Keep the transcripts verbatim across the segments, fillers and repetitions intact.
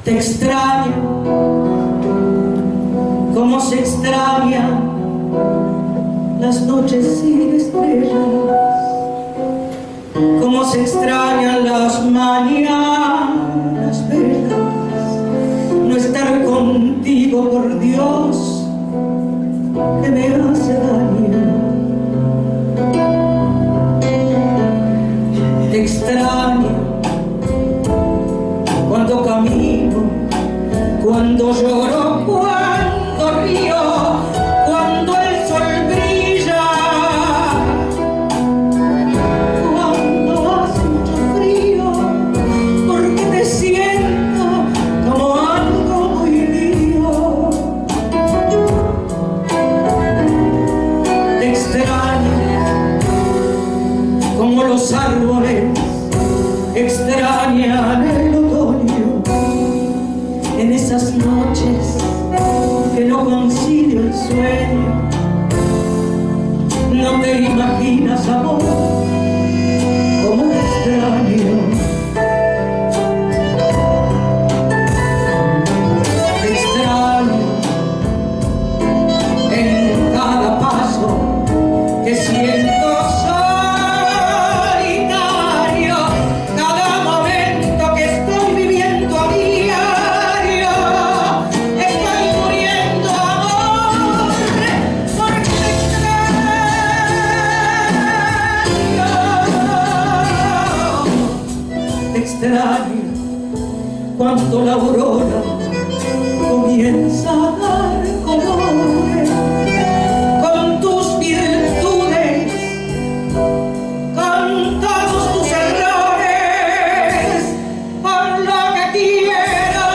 Te extraño, como se extrañan las noches sin estrellas, como se extrañan las mañanas bellas. No estar contigo, por Dios, que me hace daño. Te extraño cuando camino, cuando lloro, cuando río, cuando el sol brilla, cuando hace mucho frío, porque te siento como algo muy mío. Te extraño como los árboles extrañan el otoño, en esas noches que no concilio el sueño. No te imaginas, amor, cómo te extraño. Te extraño en cada paso que siento. Extraño cuando la aurora comienza a dar colores con tus virtudes, con todos tus errores, con lo que quieras.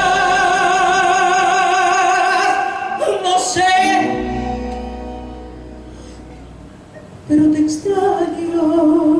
No sé, pero te extraño.